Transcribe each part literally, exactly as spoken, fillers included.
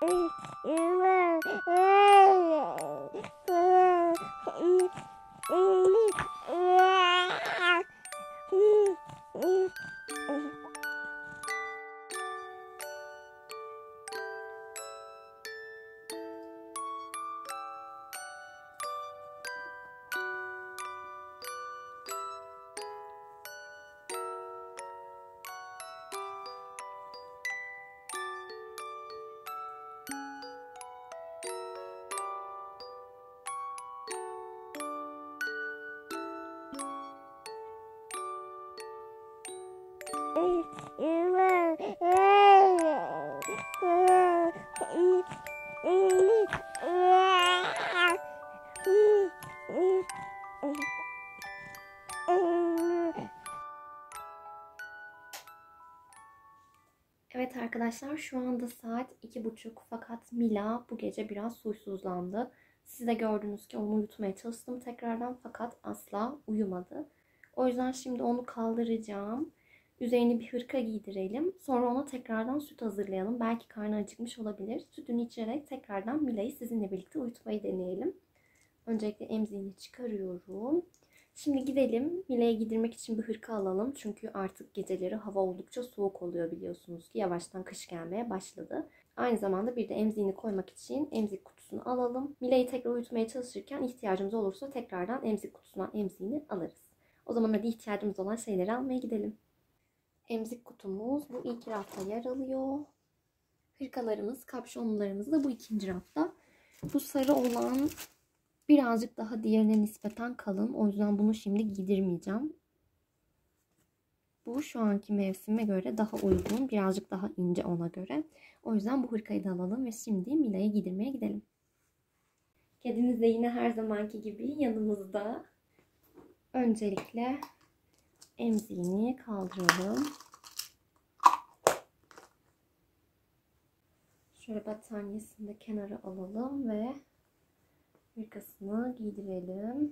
Evet arkadaşlar, şu anda saat iki buçuk, fakat Mila bu gece biraz huysuzlandı. Siz de gördünüz ki onu uyutmaya çalıştım tekrardan, fakat asla uyumadı. O yüzden şimdi onu kaldıracağım. Üzerine bir hırka giydirelim. Sonra ona tekrardan süt hazırlayalım. Belki karnı acıkmış olabilir. Sütünü içerek tekrardan Mila'yı sizinle birlikte uyutmayı deneyelim. Öncelikle emziğini çıkarıyorum. Şimdi gidelim. Mila'ya giydirmek için bir hırka alalım. Çünkü artık geceleri hava oldukça soğuk oluyor, biliyorsunuz ki. Yavaştan kış gelmeye başladı. Aynı zamanda bir de emziğini koymak için emzik kutusunu alalım. Mila'yı tekrar uyutmaya çalışırken ihtiyacımız olursa tekrardan emzik kutusundan emziğini alırız. O zaman hadi ihtiyacımız olan şeyleri almaya gidelim. Emzik kutumuz bu ilk rafta yer alıyor. Hırkalarımız, kapşonlarımız da bu ikinci rafta. Bu sarı olan birazcık daha diğerine nispeten kalın. O yüzden bunu şimdi giydirmeyeceğim. Bu şu anki mevsime göre daha uygun. Birazcık daha ince ona göre. O yüzden bu hırkayı da alalım ve şimdi Mila'ya giydirmeye gidelim. Kedimiz de yine her zamanki gibi yanımızda. Öncelikle emziğini kaldıralım. Şöyle battaniyesini de kenara alalım ve hırkasını giydirelim.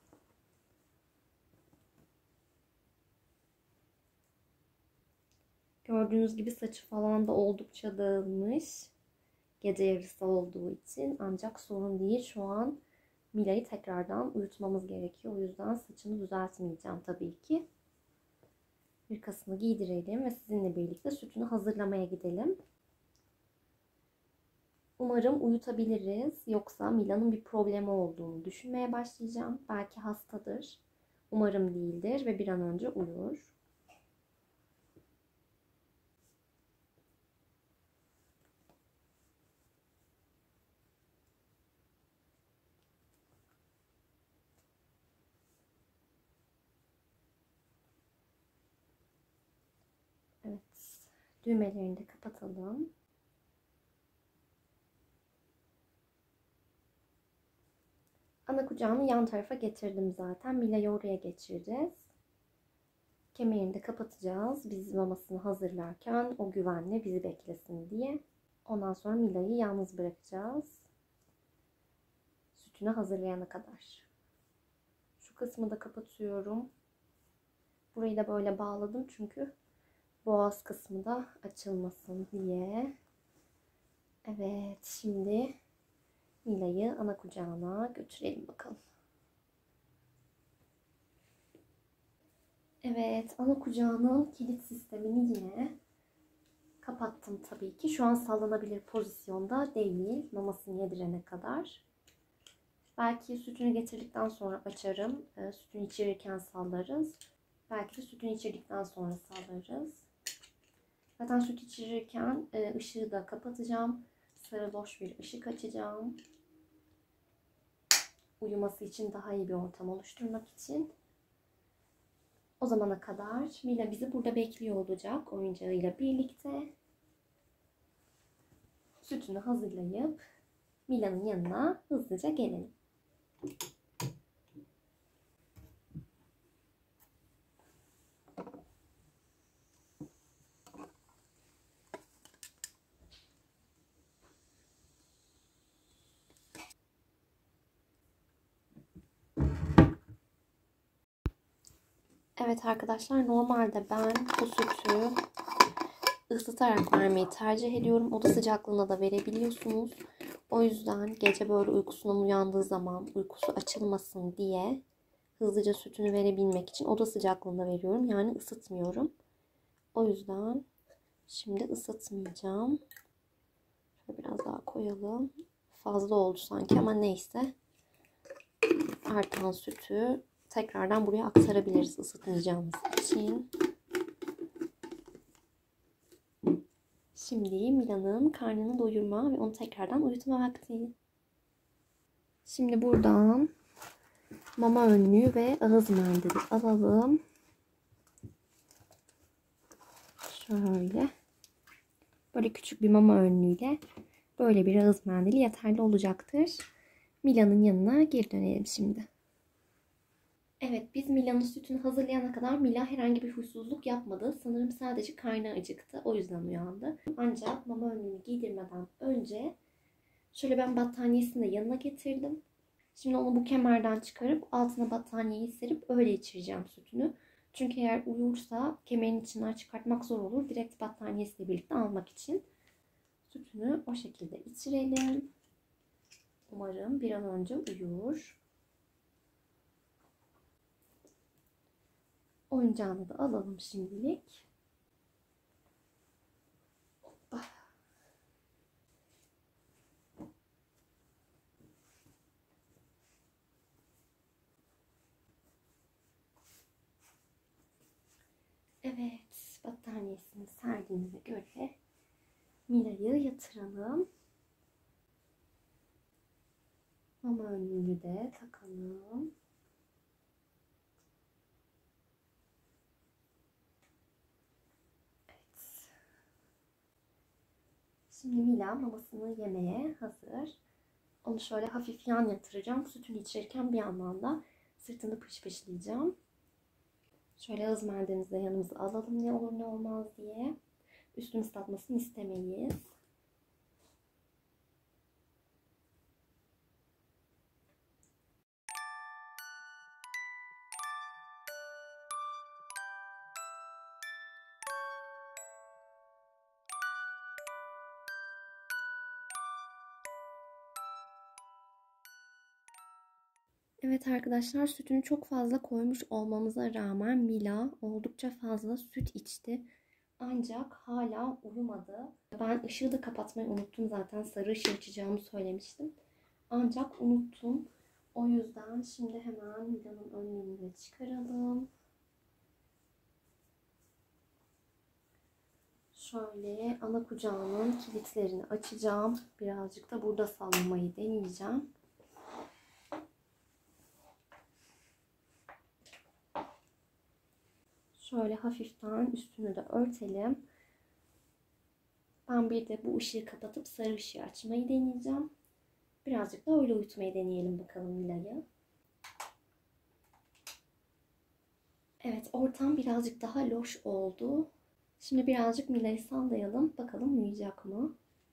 Gördüğünüz gibi saçı falan da oldukça dağılmış. Gece yarısı olduğu için, ancak sorun değil. Şu an Mila'yı tekrardan uyutmamız gerekiyor. O yüzden saçını düzeltmeyeceğim tabii ki. Hırkasını giydirelim ve sizinle birlikte sütünü hazırlamaya gidelim. Umarım uyutabiliriz. Yoksa Mila'nın bir problemi olduğunu düşünmeye başlayacağım. Belki hastadır. Umarım değildir ve bir an önce uyur. Evet. Düğmelerini de kapatalım. Ana kucağını yan tarafa getirdim zaten. Mila'yı oraya geçireceğiz. Kemerini de kapatacağız. Biz mamasını hazırlarken o güvenle bizi beklesin diye. Ondan sonra Mila'yı yalnız bırakacağız. Sütünü hazırlayana kadar. Şu kısmı da kapatıyorum. Burayı da böyle bağladım çünkü boğaz kısmı da açılmasın diye. Evet, şimdi Mila'yı ana kucağına götürelim bakalım. Evet, ana kucağının kilit sistemini yine kapattım tabii ki. Şu an sallanabilir pozisyonda değil, mamasını yedirene kadar. Belki sütünü getirdikten sonra açarım. E, sütünü içirirken sallarız. Belki de sütünü içirdikten sonra sallarız. Zaten süt içirirken e, ışığı da kapatacağım. Sarı loş bir ışık açacağım. Uyuması için daha iyi bir ortam oluşturmak için. O zamana kadar Mila bizi burada bekliyor olacak oyuncağıyla birlikte. Sütünü hazırlayıp Mila'nın yanına hızlıca gelelim. Evet arkadaşlar, normalde ben bu sütü ısıtarak vermeyi tercih ediyorum. Oda sıcaklığına da verebiliyorsunuz. O yüzden gece böyle uykusundan uyandığı zaman uykusu açılmasın diye hızlıca sütünü verebilmek için oda sıcaklığında veriyorum. Yani ısıtmıyorum. O yüzden şimdi ısıtmayacağım. Şöyle biraz daha koyalım. Fazla oldu sanki ama neyse. Artan sütü tekrardan buraya aktarabiliriz ısıtmayacağımız için. Şimdi Mila'nın karnını doyurma ve onu tekrardan uyutma vakti. Şimdi buradan mama önlüğü ve ağız mendili alalım. Şöyle. Böyle küçük bir mama önlüğüyle böyle bir ağız mendili yeterli olacaktır. Mila'nın yanına geri dönelim şimdi. Evet, biz Mila'nın sütünü hazırlayana kadar Mila herhangi bir huysuzluk yapmadı. Sanırım sadece karnı acıktı. O yüzden uyandı. Ancak mama önlüğünü giydirmeden önce şöyle ben battaniyesini de yanına getirdim. Şimdi onu bu kemerden çıkarıp altına battaniyeyi serip öyle içireceğim sütünü. Çünkü eğer uyursa kemerin içinden çıkartmak zor olur. Direkt battaniyesiyle birlikte almak için sütünü o şekilde içirelim. Umarım bir an önce uyur. Oyuncağını da alalım şimdilik. Hoppa. Evet, battaniyesini serdiğimize göre Mila'yı yatıralım. Mama önlüğünü de takalım. Evet. Şimdi Mila mamasını yemeye hazır. Onu şöyle hafif yan yatıracağım. Sütünü içirirken bir yandan da sırtını pışpışlayacağım. Şöyle ağız mendilimizi de yanımıza alalım ne olur ne olmaz diye. Üstünü ıslatmasını istemeyiz. Evet arkadaşlar, sütünü çok fazla koymuş olmamıza rağmen Mila oldukça fazla süt içti. Ancak hala uyumadı. Ben ışığı da kapatmayı unuttum zaten. Sarı ışığı açacağımı söylemiştim. Ancak unuttum. O yüzden şimdi hemen Mila'nın önlüğünü de çıkaralım. Şöyle ana kucağının kilitlerini açacağım. Birazcık da burada sallamayı deneyeceğim. Şöyle hafiften üstünü de örtelim. Ben bir de bu ışığı kapatıp sarı ışığı açmayı deneyeceğim. Birazcık da öyle uyutmayı deneyelim bakalım Mila'yı. Evet, ortam birazcık daha loş oldu. Şimdi birazcık Mila'yı sallayalım. Bakalım uyuyacak mı?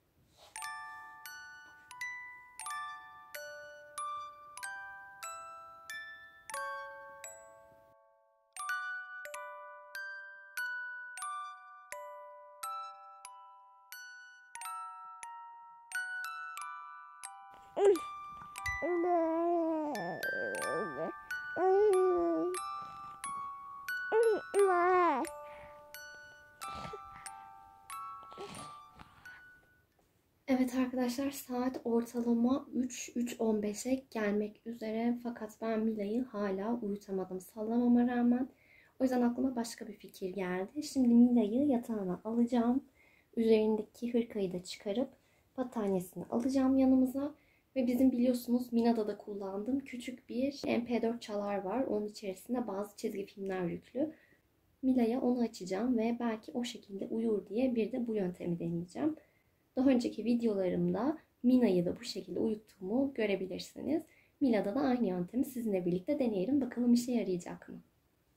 Evet arkadaşlar, saat ortalama üç üç on beşe gelmek üzere. Fakat ben Mila'yı hala uyutamadım sallamama rağmen. O yüzden aklıma başka bir fikir geldi. Şimdi Mila'yı yatağına alacağım. Üzerindeki hırkayı da çıkarıp battaniyesini alacağım yanımıza. Ve bizim biliyorsunuz Mina'da da kullandığım küçük bir M P dört çalar var. Onun içerisinde bazı çizgi filmler yüklü. Mila'ya onu açacağım ve belki o şekilde uyur diye bir de bu yöntemi deneyeceğim. Daha önceki videolarımda Mina'yı da bu şekilde uyuttuğumu görebilirsiniz. Mila'da da aynı yöntemi sizinle birlikte deneyelim. Bakalım işe yarayacak mı?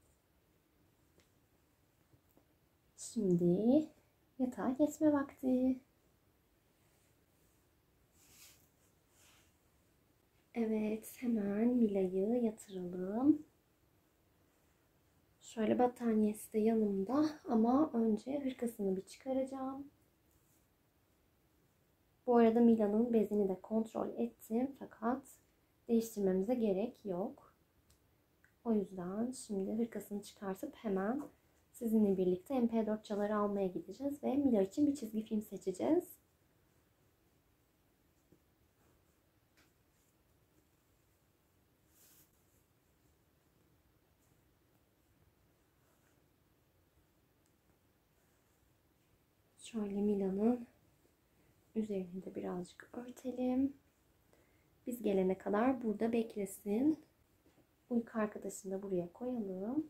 Şimdi yatağa geçme vakti. Evet, hemen Mila'yı yatıralım. Şöyle battaniyesi de yanımda ama önce hırkasını bir çıkaracağım. Bu arada Mila'nın bezini de kontrol ettim fakat değiştirmemize gerek yok. O yüzden şimdi hırkasını çıkartıp hemen sizinle birlikte M P dört çaları almaya gideceğiz ve Mila için bir çizgi film seçeceğiz. Şöyle Mila'nın üzerini de birazcık örtelim. Biz gelene kadar burada beklesin. Uyku arkadaşını da buraya koyalım.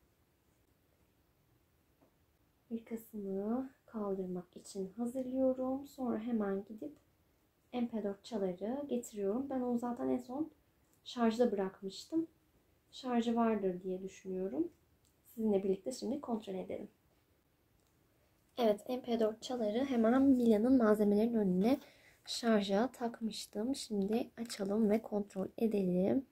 Hırkasını kaldırmak için hazırlıyorum. Sonra hemen gidip M P dört çaları getiriyorum. Ben onu zaten en son şarjda bırakmıştım. Şarjı vardır diye düşünüyorum. Sizinle birlikte şimdi kontrol edelim. Evet, M P dört çaları hemen Mila'nın malzemelerin önüne şarja takmıştım. Şimdi açalım ve kontrol edelim.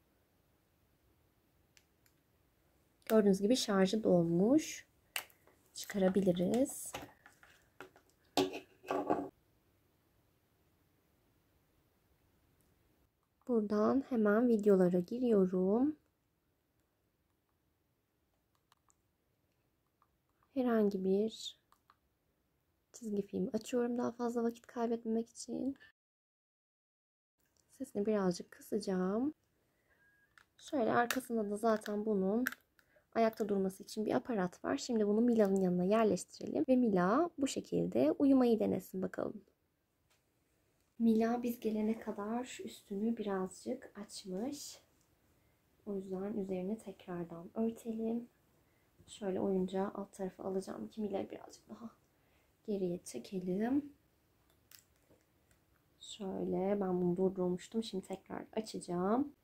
Gördüğünüz gibi şarjı dolmuş. Çıkarabiliriz. Buradan hemen videolara giriyorum. Herhangi bir çizgi film açıyorum daha fazla vakit kaybetmemek için. Sesini birazcık kısacağım. Şöyle arkasında da zaten bunun ayakta durması için bir aparat var. Şimdi bunu Mila'nın yanına yerleştirelim ve Mila bu şekilde uyumayı denesin bakalım. Mila biz gelene kadar üstünü birazcık açmış. O yüzden üzerine tekrardan örtelim. Şöyle oyuncağı alt tarafa alacağım ki Mila'yı birazcık daha geriye çekelim. Şöyle ben bunu durdurmuştum. Şimdi tekrar açacağım.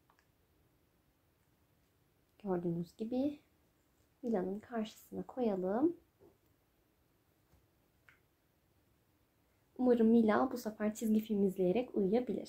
Gördüğünüz gibi Mila'nın karşısına koyalım. Umarım Mila bu sefer çizgi film izleyerek uyuyabilir.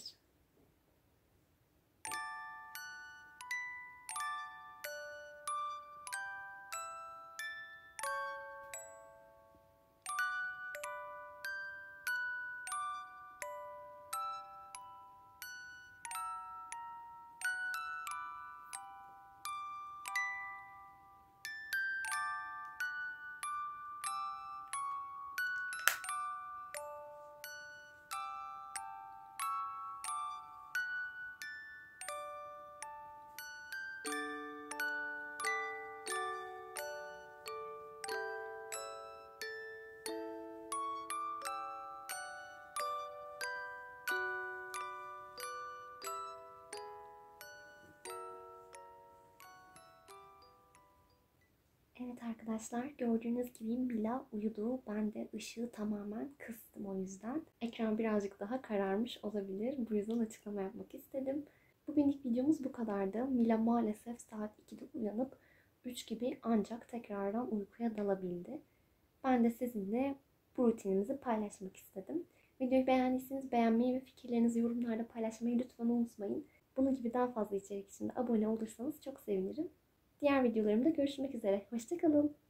Evet arkadaşlar, gördüğünüz gibi Mila uyudu. Ben de ışığı tamamen kıstım o yüzden. Ekran birazcık daha kararmış olabilir. Bu yüzden açıklama yapmak istedim. Bugünlük videomuz bu kadardı. Mila maalesef saat ikide uyanıp üç gibi ancak tekrardan uykuya dalabildi. Ben de sizinle bu rutinimizi paylaşmak istedim. Videoyu beğendiyseniz beğenmeyi ve fikirlerinizi yorumlarda paylaşmayı lütfen unutmayın. Bunun gibi daha fazla içerik için de abone olursanız çok sevinirim. Diğer videolarımda görüşmek üzere. Hoşça kalın.